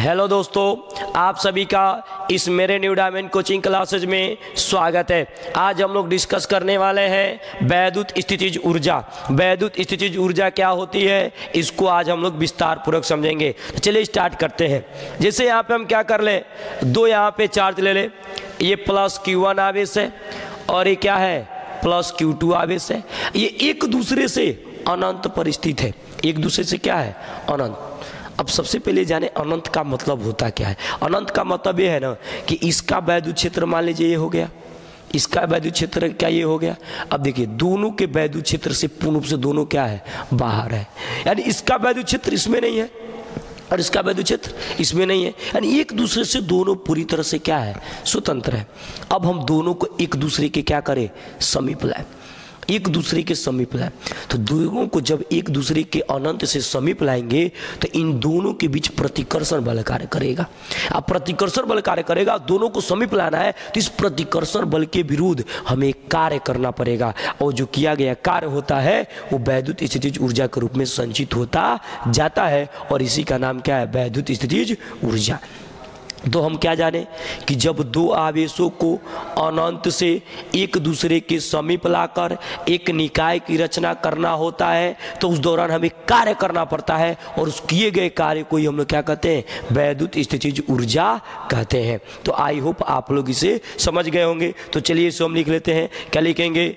Hello दोस्तों, आप सभी का इस मेरे न्यू डायमंड कोचिंग क्लासेज में स्वागत है। आज हम लोग डिस्कस करने वाले हैं वैद्युत स्थितिज ऊर्जा। वैद्युत स्थितिज ऊर्जा क्या होती है, इसको आज हम लोग विस्तार पूर्वक समझेंगे। तो चलिए स्टार्ट करते हैं। जैसे यहाँ पे हम क्या कर ले, दो यहाँ पे चार्ज ले ले, ये प्लस Q1 आवेश है और ये क्या है प्लस Q2 आवेश है। ये एक दूसरे से अनंत पर स्थित है, एक दूसरे से क्या है अनंत। अब सबसे पहले जाने अनंत का मतलब होता क्या है। अनंत का मतलब ये है ना कि इसका वैद्युत क्षेत्र मान लीजिए ये हो गया, इसका वैद्युत क्षेत्र क्या ये हो गया। अब देखिए दोनों के वैद्युत क्षेत्र से पूर्ण रूप से दोनों क्या है बाहर है, यानी इसका वैद्युत क्षेत्र इसमें नहीं है और इसका वैद्युत क्षेत्र इसमें नहीं है, यानी एक दूसरे से दोनों पूरी तरह से क्या है स्वतंत्र है। अब हम दोनों को एक दूसरे के क्या करें समीप लाए, एक दूसरे के समीप लाए। तो दोनों को जब एक दूसरे के अनंत से समीप लाएंगे तो इन दोनों के बीच प्रतिकर्षण बल कार्य करेगा। अब प्रतिकर्षण बल कार्य करेगा, दोनों को समीप लाना है तो इस प्रतिकर्षण बल के विरुद्ध हमें कार्य करना पड़ेगा और जो किया गया कार्य होता है वो वैद्युत स्थितिज ऊर्जा के रूप में संचित होता जाता है और इसी का नाम क्या है वैद्युत स्थितिज ऊर्जा। तो हम क्या जाने कि जब दो आवेशों को अनंत से एक दूसरे के समीप लाकर एक निकाय की रचना करना होता है तो उस दौरान हमें कार्य करना पड़ता है और उस किए गए कार्य को ही हम लोग क्या कहते हैं वैद्युत स्थितिज ऊर्जा कहते हैं। तो आई होप आप लोग इसे समझ गए होंगे। तो चलिए इसे हम लिख लेते हैं। क्या लिखेंगे,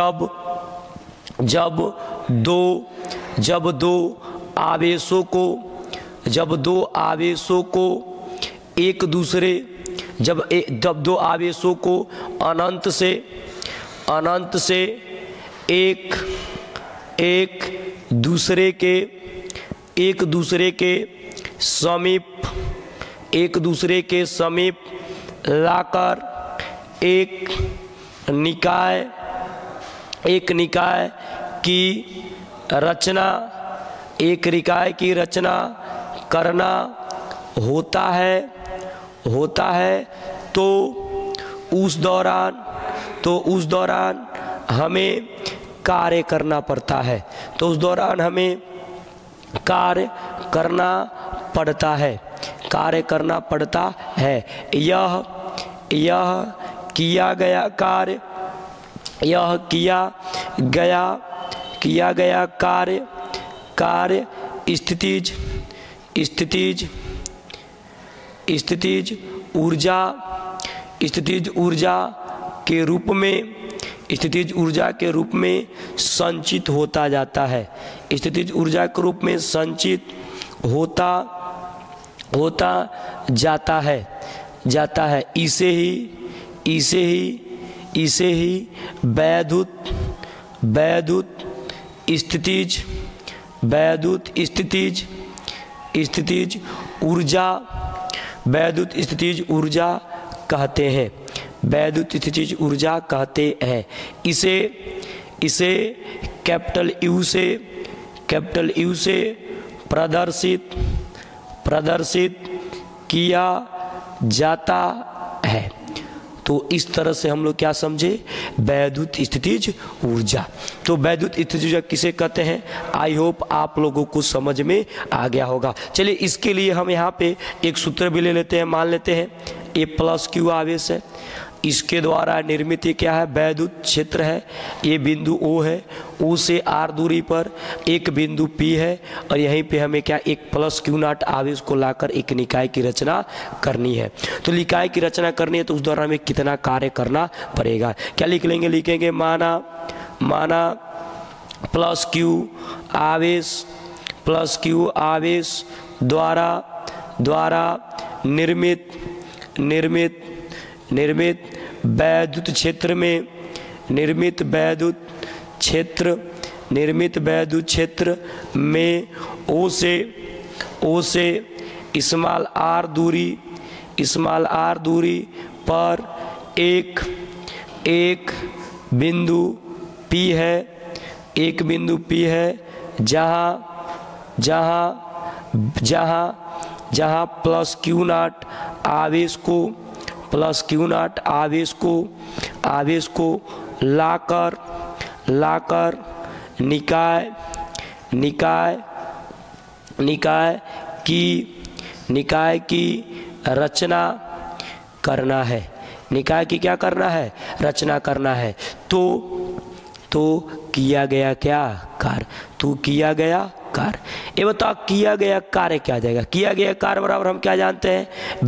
जब दो आवेशों को एक दूसरे जब दो आवेशों को अनंत से एक दूसरे के समीप लाकर एक निकाय की रचना करना होता है तो उस दौरान हमें कार्य करना पड़ता है। कार्य करना पड़ता है। यह किया गया कार्य स्थितिज ऊर्जा के रूप में संचित होता जाता है। स्थितिज ऊर्जा के रूप में संचित होता जाता है। इसे ही वैद्युत स्थितिज ऊर्जा कहते हैं। वैद्युत स्थितिज ऊर्जा कहते हैं। इसे कैपिटल यू से प्रदर्शित किया जाता है। तो इस तरह से हम लोग क्या समझे वैद्युत स्थितिज ऊर्जा। तो वैद्युत स्थितिज ऊर्जा किसे कहते हैं, आई होप आप लोगों को समझ में आ गया होगा। चलिए इसके लिए हम यहाँ पे एक सूत्र भी ले लेते हैं। मान लेते हैं ये प्लस Q आवेश है, इसके द्वारा निर्मित ये क्या है वैद्युत क्षेत्र है। ये बिंदु O है, O से R दूरी पर एक बिंदु P है और यहीं पे हमें क्या एक प्लस Q0 आवेश को लाकर एक निकाय की रचना करनी है। तो निकाय की रचना करनी है तो उस दौरान हमें कितना कार्य करना पड़ेगा। क्या लिखेंगे माना प्लस Q आवेश द्वारा निर्मित वैद्युत क्षेत्र में O से स्मॉल r दूरी पर एक बिंदु P है जहाँ प्लस Q0 आवेश को लाकर निकाय निकाय की रचना करना है, निकाय की क्या करना है, रचना करना है। तो किया गया क्या कार्य, तो किया गया कार्य। ये बताओ किया गया कार्य क्या आ जाएगा, किया गया कार्य बराबर हम क्या जानते हैं,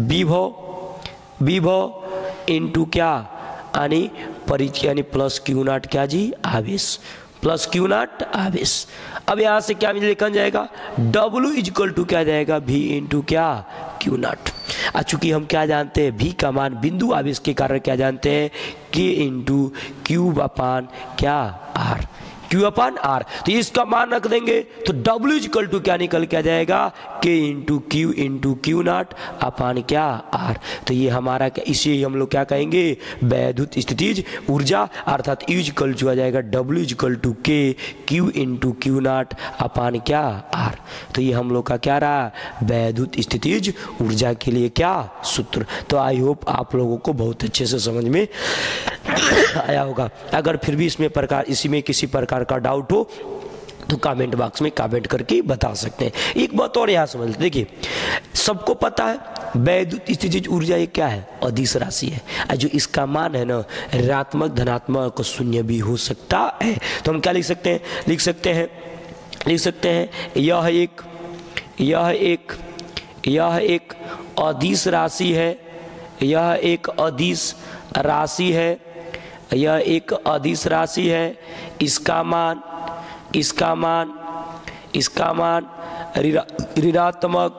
विभव इनटू क्या यानी परिचय यानी प्लस क्यू नॉट क्या जी, आवेश, प्लस क्यू नॉट आवेश। अब यहाँ से क्या लिखा जाएगा, W इजक्वल टू क्या जाएगा, V इंटू क्या क्यू नॉट। चूंकि हम क्या जानते हैं, V का मान बिंदु आवेश के कारण क्या जानते हैं, K इंटू क्यूब अपान क्या R, Q अपान R। तो इसका मान रख देंगे तो W इजक्वल टू क्या निकल के आ जाएगा, K into Q not upon क्या R। तो ये हमारा क्या, इसे हम लोग क्या कहेंगे, वैद्युत स्थितिज ऊर्जा, अर्थात U इजक्वल टू आ जाएगा W equal to K Q into Q not upon क्या R। तो ये हम लोग का क्या रहा, वैद्युत स्थितिज ऊर्जा के लिए क्या सूत्र। तो आई होप आप लोगों को बहुत अच्छे से समझ में आया होगा। अगर फिर भी इसमें इसी में किसी प्रकार का डाउट हो तो कमेंट बॉक्स में कमेंट करके बता सकते हैं। एक बात और यहाँ समझ, देखिए सबको पता है वैद्युत स्थितिज ऊर्जा ये क्या है, अदिश राशि है। जो इसका मान है ना, ऋणात्मक धनात्मक शून्य भी हो सकता है। तो हम क्या लिख सकते हैं, लिख सकते हैं यह एक अदिश राशि है, यह एक अदिश राशि है। इसका मान ऋणात्मक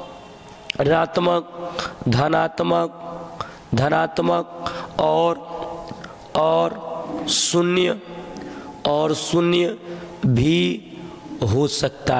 धनात्मक और शून्य भी हो सकता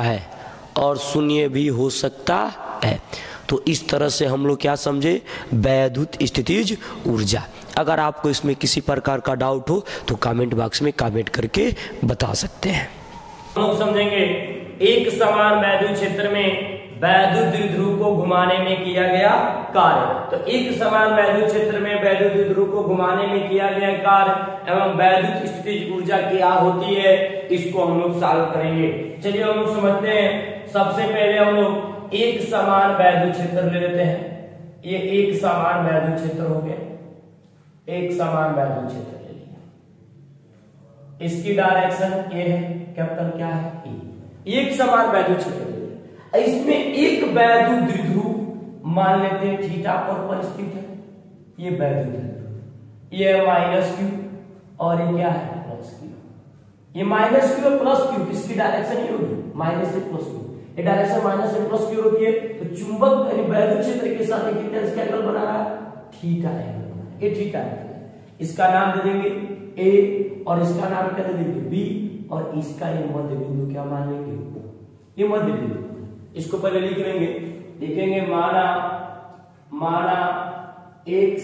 है, तो इस तरह से हम लोग क्या समझे, वैद्युत स्थितिज ऊर्जा। अगर आपको इसमें किसी प्रकार का डाउट हो तो कमेंट बॉक्स में कमेंट करके बता सकते हैं। हम लोग समझेंगे एक समान वैद्युत क्षेत्र में वैद्युत द्विध्रुव को घुमाने में किया गया कार्य। तो एक समान वैद्युत क्षेत्र में वैद्युत द्विध्रुव को घुमाने में किया गया कार्य एवं वैद्युत स्थितिज ऊर्जा क्या होती है, इसको हम लोग सॉल्व करेंगे। चलिए हम लोग समझते हैं। सबसे पहले हम लोग एक समान वैद्युत क्षेत्र ले लेते हैं। ये एक समान वैद्युत क्षेत्र हो गया, एक समान वैद्युत क्षेत्र ले लिया। इसकी डायरेक्शन ए है, कैपिटल क्या है, ए। एक समान वैद्युत क्षेत्र ले लिया। इसमें एक वैद्युत द्विध्रुव मान लेते हैं थीटा पर स्थित है। ये वैद्युत द्विध्रुव, ये माइनस क्यू और ये क्या है, प्लस क्यू। ये माइनस क्यू और प्लस क्यू किसकी डायरेक्शन ये होगी, माइनस से प्लस क्यू। ये डायरेक्शन माइनस से प्लस क्यू होती है। तो चुंबक यानी वैद्युत क्षेत्र के साथ कितना इसका एंगल बना रहा है, थीटा एंगल। ये थीटा है, इसका नाम दे देंगे ए और इसका नाम क्या दे देंगे बी, और इसका ये मध्य बिंदु क्या मान लेंगे, ये मध्य बिंदु। इसको पहले लिख लेंगे, लिखेंगे माना एक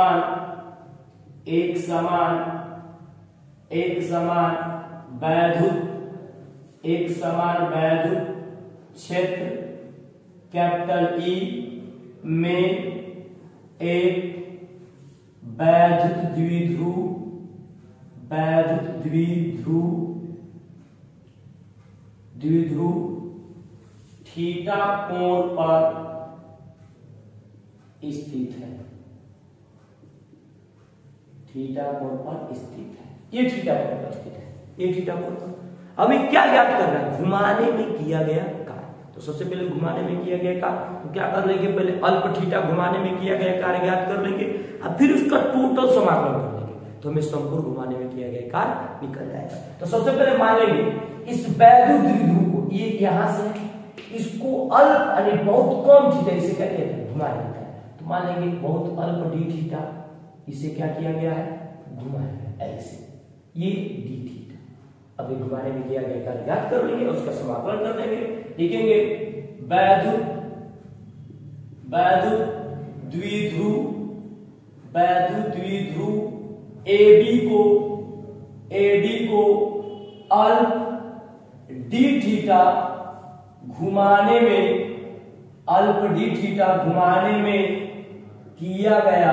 समान वैद्युत क्षेत्र कैपिटल ई में एक वैद्युत द्विध्रुव थीटा कोण पर स्थित है, थीटा कोण पर स्थित है। ये थीटा कोण पर स्थित है, ये थीटा कोण पर। हमें क्या ज्ञात करना है, घुमाने में किया गया कार्य। तो सबसे पहले घुमाने में किया गया कार्य, तो क्या कर लेंगे, पहले अल्प थीटा घुमाने में किया गया कार्य ज्ञात कर लेंगे, अब फिर उसका टोटल समाकलन कर लेंगे, तो हमें संपूर्ण घुमाने में किया गया कार्य निकल जाएगा। तो सबसे पहले मान लेंगे इस वैद्युत द्विध्रुव को, ये यहां से इसको अल्प यानी बहुत कम थीटा, इसे क्या कहते हैं, घुमा देता है। तो मान लेंगे बहुत अल्प डी थीटा, इसे क्या किया गया है, घुमाया गया ऐसे, ये डी थीटा। अब ये घुमाने में किया गया कार्य ज्ञात कर लेंगे, उसका समाकलन कर लेंगे। लिखेंगे वैद्युत द्विध्रुव AB को अल्प डी थीटा घुमाने में किया गया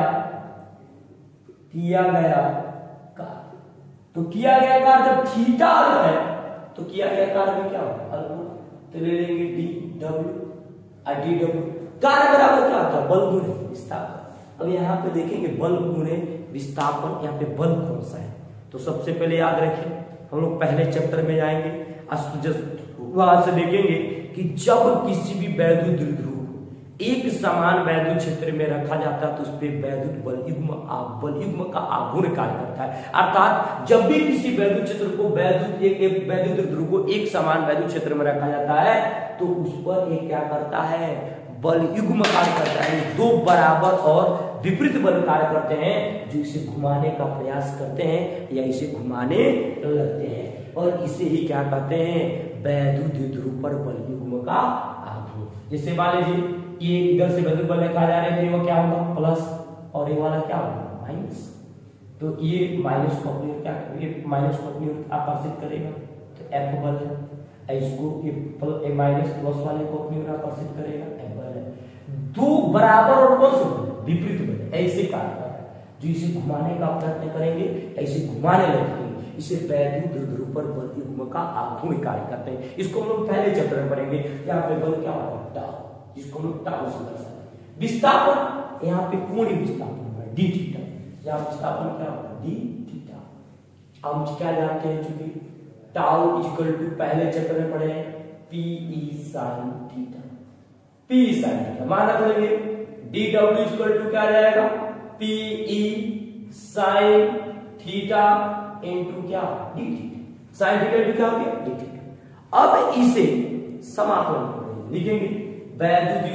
कार्य। तो किया गया कार्य जब थीटा अल्प है तो किया गया कार्य में क्या होगा, अल्प। तो ले लेंगे डी डब्ल्यू। कार्य बराबर क्या होता है, बल गुणे विस्थापन। अब यहाँ पे देखेंगे बल गुणे विस्थापन, यहाँ पे बल कौन सा है, तो सबसे पहले याद रखें हम लोग पहले चैप्टर में जाएंगे, वहां से देखेंगे कि जब किसी भी वैद्युत द्विध्रुव एक समान वैद्युत क्षेत्र में रखा जाता है तो उस पर वैद्युत बल युग्म का आघूर्ण कार्य करता है। अर्थात जब भी किसी वैद्युत क्षेत्र को वैद्युत द्विध्रुव को एक समान वैद्युत क्षेत्र में रखा जाता है तो उस पर एक क्या करता है, बल युग्म कार्य करता है। दो बराबर और विपरीत बल कार्य करते हैं जो इसे घुमाने का प्रयास करते हैं या इसे घुमाने लगते हैं, और इसे ही क्या कहते हैं, वैद्युत द्विध्रुव पर बल युग्म का आघूर्ण। जैसे मान लीजिए ये इधर से वैद्युत बल लेकर जा रहे हैं तो ये क्या होगा प्लस, और ये वाला क्या होगा माइनस, तो ये माइनस को अपनी क्या, ये माइनस को अपनी आकर्षित करेगा तो एफ बल है, इसको ये माइनस प्लस वाले को अपनी ओर आकर्षित करेगा, एफ बल है। दो बराबर और कौन से विपरीत बल ऐसे कार्य कर रहा है जो इसे घुमाने का प्रयत्न करेंगे, ऐसे घुमाने लगेंगे, इसे वैद्युत द्विध्रुव पर बल युग्म का आघूर्ण कार्य करते हैं। इसको हम लोग पहले चैप्टर में पढ़ेंगे। यहाँ पे बल क्या होगा, टाउ, जिसको हम लोग टाउ से दर्शाते हैं। विस्थापन, यहाँ पे कोणीय विस्थापन होगा डी थीटा, यहाँ विस्थापन क्या होगा डी थीटा। हम क्या जानते हैं, चूंकि टाउ इक्वल टू पहले चैप्टर में पढ़े P E sine theta, P sine theta मान रख लेंगे, डी डब्ल्यू इक्वल टू क्या रहेगा, P E sine theta into क्या D theta, sine theta into क्या हो गया डी थीटा। अब इसे समाकलन करेंगे, लिखेंगे वैद्युत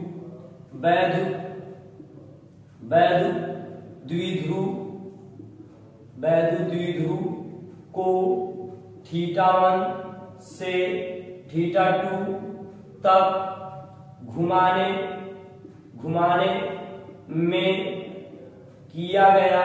द्विध्रुव को θ1 से θ2 तक घुमाने में किया गया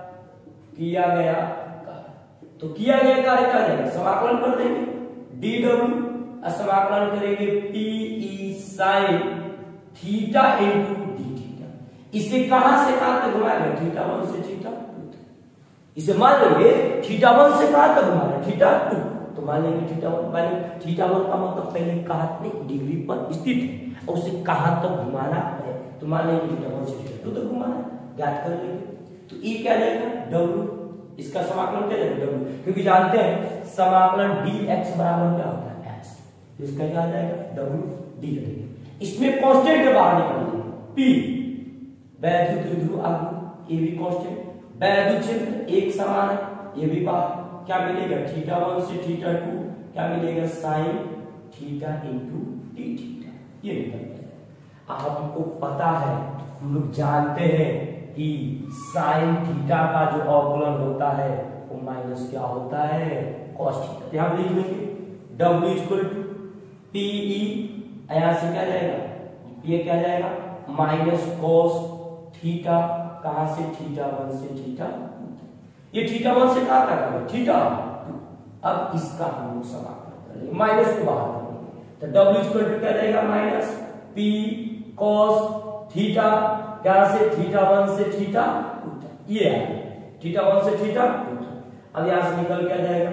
तो किया गया कार्य क्या जाएगा, समाकलन कर देंगे डी डब्ल्यू, समाकलन करेंगे P E sine theta into D theta. इसे कहां से कहां तक घुमाएंगे, θ1 से θ2। इसे मान लेंगे θ1 से कहां तक घुमाना, θ2, तो मान लेंगे θ1 का मतलब पहले कहां डिग्री पर स्थित है और उसे कहां तक घुमाना है, तो मान लेंगे θ1 से θ2 तक घुमाना ज्ञात कर लेंगे। तो ई क्या जाएगा डब्ल्यू, इसका समाकलन क्या जाएगा डब्ल्यू, क्योंकि जानते हैं समाकलन dx बराबर क्या होता है x, इसका क्या आ जाएगा डब्ल्यू डी। इसमें कांस्टेंट के बाहर निकालिए, p वैद्युत द्विध्रुव आघूर्ण, ये भी कांस्टेंट, वैद्युत क्षेत्र एक समान है, ये भी बाहर क्या मिलेगा θ1 से θ2 क्या मिलेगा sine theta into D theta, ये निकलता है। आपको पता है, हम लोग जानते हैं कि साइन थीटा का जो अवकलन होता है वो माइनस क्या होता है कॉस थीटा। यहां लिख लेंगे W equal to P E, यहां से क्या जाएगा, ये क्या जाएगा माइनस कॉस थीटा, कहां से θ1 से θ2, ये θ1 से कहां तक है θ2। अब इसका हम लोग समाकलन कर लेंगे, माइनस को बाहर कर लेंगे, तो W इक्वल टू क्या जाएगा माइनस पी कॉस थीटा, क्या से θ1 से θ2, ये है θ1 से θ2। अब यहां से निकल क्या जाएगा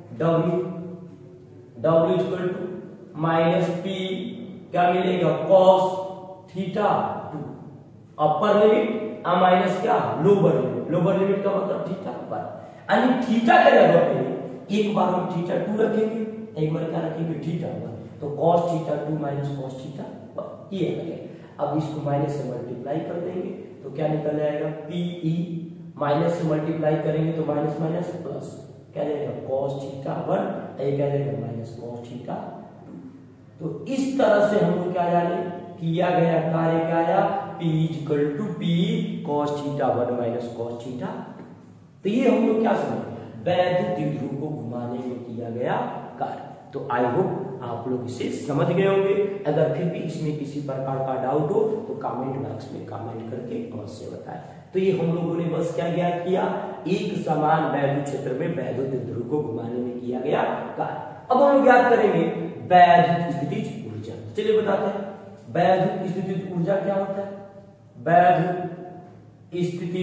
W equal to minus P क्या मिलेगा कॉस θ2, अपर लिमिट और माइनस क्या लोअर लिमिट का मतलब थीटा पर, यानी थीटा के जगह पे एक बार हम θ2 रखेंगे, एक बार क्या रखेंगे θ1, तो cos θ2 माइनस cos θ1 ये आ गया। अब इसको माइनस से मल्टीप्लाई कर देंगे तो क्या निकल जाएगा पीई, माइनस से मल्टीप्लाई करेंगे तो माइनस माइनस प्लस क्या जाएगा cos θ1, ये क्या जाएगा माइनस cos θ2। तो इस तरह से हम लोग क्या जाने किया गया कार्य क्या आया P equal to P cos θ1 minus cos θ2। तो ये हम लोग क्या समझे, वैद्युत द्विध्रुव को घुमाने में किया गया कार्य। तो आई होप आप लोग इसे समझ गए होंगे। अगर फिर भी इसमें किसी प्रकार का डाउट हो तो कमेंट बॉक्स में कमेंट करके अवश्य बताएं। तो ये हम लोगों ने बस क्या ज्ञात किया, एक समान वैद्युत क्षेत्र में वैद्युत द्विध्रुव को घुमाने में किया गया कार्य। अब हम ज्ञात करेंगे वैद्युत स्थितिज ऊर्जा। चलिए बताते हैं वैद्युत स्थितिज ऊर्जा क्या होता है। वैद्युत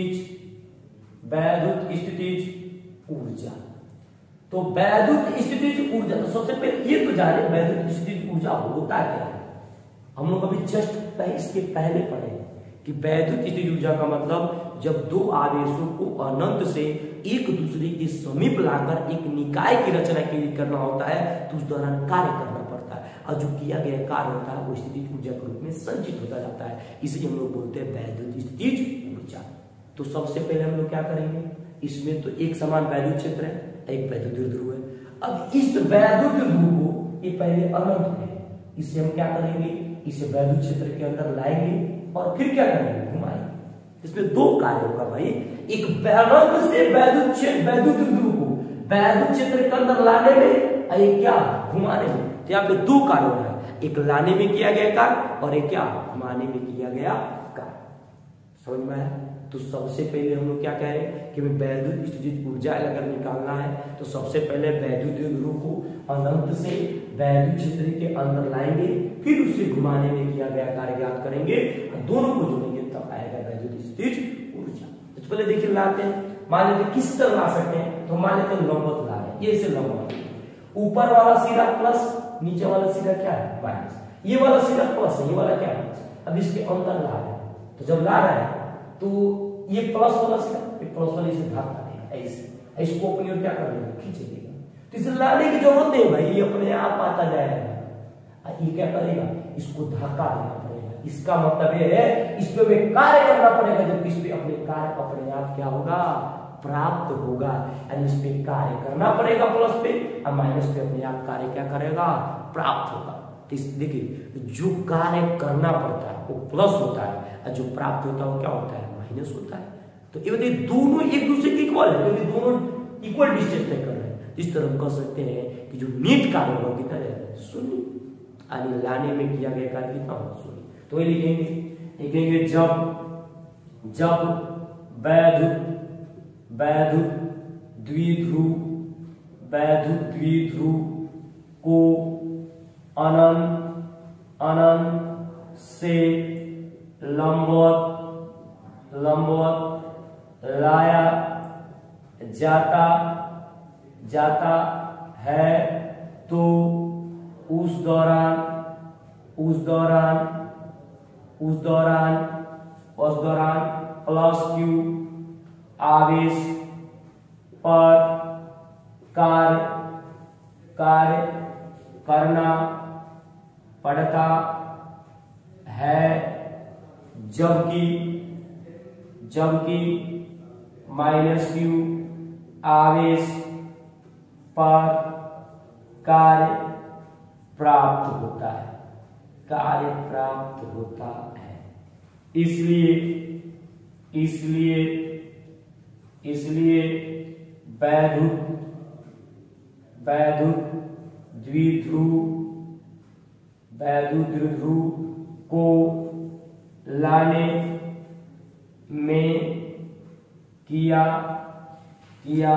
स्थितिज ऊर्जा, तो वैद्युत स्थितिज ऊर्जा, तो सबसे पहले ये तो जाने वैद्युत स्थितिज ऊर्जा होता क्या है। हम लोग अभी जस्ट इसके पहले पढ़े कि वैद्युत स्थितिज ऊर्जा का मतलब जब दो आवेशों को अनंत से एक दूसरे के समीप लाकर एक निकाय की रचना करना होता है तो उस दौरान कार्य करना पड़ता है, और जो किया गया कार्य होता है वो स्थितिज ऊर्जा के रूप में संचित होता जाता है। इसे हम लोग बोलते हैं वैद्युत स्थितिज ऊर्जा। तो सबसे पहले हम लोग क्या करेंगे, इसमें तो एक समान वैद्युत क्षेत्र है, एक वैद्युत ध्रुव है। अब इस वैद्युत ध्रुव को ये पहले अनंत है, इसे हम क्या करेंगे, इसे वैद्युत क्षेत्र के अंदर लाएंगे और फिर क्या करेंगे, घुमाएंगे। इसमें दो कार्य होगा भाई, एक अनंत से वैद्युत ध्रुव को वैद्युत क्षेत्र के अंदर लाने में और एक क्या, घुमाने में। तो यहाँ पे दो कार्य हो रहा है, एक लाने में किया गया कार्य और एक क्या, घुमाने में किया गया कार्य। समझ में आया? तो सबसे पहले हम लोग क्या कह रहे हैं कि वैद्युत स्थितिज ऊर्जा अगर निकालना है तो सबसे पहले वैद्युत ध्रुव को अनंत से वैद्युत क्षेत्र के अंदर लाएंगे, फिर उसे घुमाने में किया गया कार्य ज्ञात करेंगे, दोनों को जोड़ेंगे तब आएगा वैद्युत स्थितिज ऊर्जा। तो पहले देखिए लाते हैं, मान लेते किस तरह ला सकते हैं, तो मान लेते लंबवत ला रहे हैं, ये से लंबवत, ऊपर वाला सिरा प्लस, नीचे वाला सिरा क्या है, माइनस, ये वाला सिरा प्लस है, ये वाला क्या है। अब इसके अंदर ला रहे हैं, तो जब ला रहे हैं तो ये प्लस वाला सिरा, ये प्लस वाले से भाग देगा, ऐसे इसको अपनी ओर क्या कर देगा, खींच देगा। तो इसे लाने की जरूरत नहीं भाई, ये अपने आप आता जाएगा। ये क्या करेगा, इसको धक्का देना पड़ेगा। इसका मतलब ये है इस पे कार्य करना पड़ेगा, जब इस पे अपने कार्य अपने आप क्या होगा, प्राप्त होगा। यानी इस पे कार्य करना पड़ेगा प्लस पे, और माइनस पे अपने आप कार्य क्या करेगा, प्राप्त होगा। तो देखिए जो कार्य करना पड़ता है वो प्लस होता है, और जो प्राप्त होता है वो क्या होता है, माइनस होता है। तो ये दोनों एक दूसरे के इक्वल है, क्योंकि दोनों इक्वल डिस्टेंस तय कर रहे हैं। इस तरह हम कह सकते हैं कि जो नेट कार्य होगा कितना है, शून्य, यानी लाने में किया गया कार्य कितना होगा, शून्य। तो ये लिखेंगे जब वैद्युत द्विध्रुव को अनंत से लंबवत लाया जाता है तो उस दौरान प्लस क्यू आवेश पर कार्य करना पड़ता है, जबकि माइनस क्यू आवेश पर कार्य प्राप्त होता है, इसलिए वैद्युत द्विध्रुव को लाने में किया गया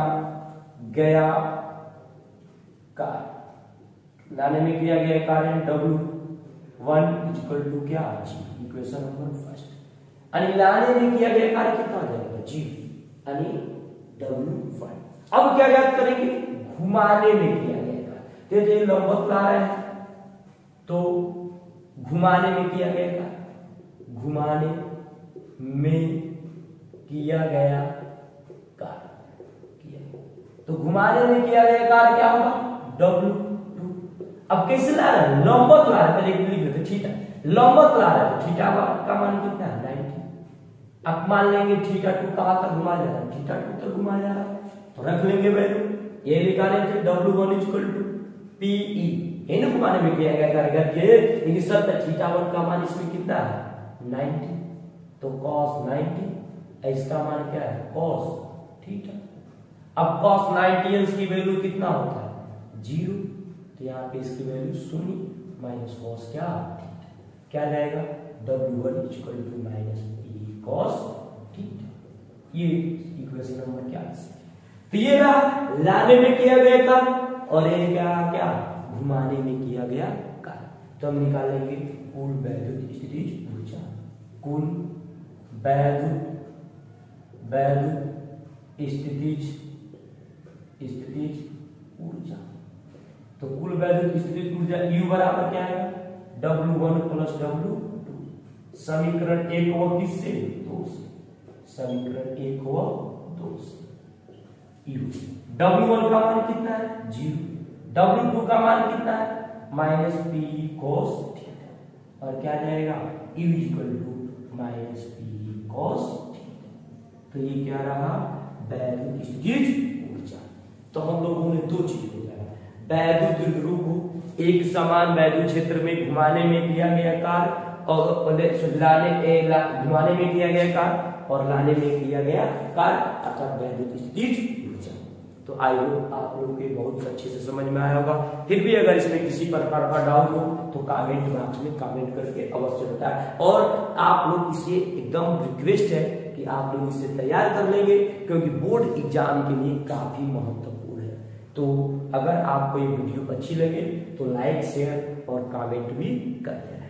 कार्य W1 = क्या, G। इक्वेशन नंबर फर्स्ट, यानी लाने में किया गया कार्य कितना हो जाएगा, G, यानी W1। अब क्या याद करेंगे, घुमाने में किया गया कार्य। तो ये लंबवत ला रहे हैं तो घुमाने में किया गया कार्य, घुमाने में किया गया कार्य, तो घुमाने में किया गया कार्य क्या होगा, W2। अब कैसे ला रहे हैं, लंबवत ला रहे हैं, पहले लिख लेते थीटा, लंबवत ला रहे हैं तो थीटा का मान कितना है, 90। अब मान लेंगे θ2 कहां तक घुमा जा रहा है, θ2 तक घुमा जा रहा है, तो रख लेंगे वैल्यू, ये निकाले थे W1 = PE, इन्हें घुमाने में किया गया कार्य करके, लेकिन शर्त θ1 का मान इसमें कितना है, 90, तो cos 90, इसका मान क्या है, cos θ। अब cos 90 की वैल्यू कितना होता है, 0, तो यहाँ पे इसकी वैल्यू 0 माइनस cos क्या जाएगा, W1 = -PE cos θ। ये इक्वेशन नंबर क्या है। तो ये रहा लाने में किया गया कार्य, और ये क्या घुमाने में किया गया कार्य। तो हम निकालेंगे कुल वैद्युत स्थितिज ऊर्जा, कुल वैद्युत स्थितिज ऊर्जा। तो कुल वैद्युत स्थितिज ऊर्जा U बराबर क्या है, W1 प्लस W2। समीकरण 1 व किससे? 2 से। समीकरण 1 व 2 से। W1 का मान कितना है? 0। W2 का मान कितना है? Minus P cos theta. और क्या जाएगा? U equal to minus P cos theta. तो ये क्या रहा? वैद्युत स्थितिज ऊर्जा। तो हम लोगों ने दो चीज हो जाएगा, वैद्युत द्विध्रुव को एक समान वैद्युत क्षेत्र में घुमाने में किया गया कार्य और घुमाने में किया गया कार्य और लाने में किया गया कार्य, अर्थात वैद्युत स्थितिज ऊर्जा। तो आई होप आप लोग के बहुत अच्छे से समझ में आया होगा। फिर भी अगर इसमें किसी प्रकार का डाउट हो तो कमेंट बॉक्स में कमेंट करके अवश्य बताएं। और आप लोग इसे एकदम रिक्वेस्ट है कि आप लोग इसे तैयार कर लेंगे, क्योंकि बोर्ड एग्जाम के लिए काफी महत्वपूर्ण है। तो अगर आपको ये वीडियो अच्छी लगे तो लाइक, शेयर और कमेंट भी कर देना।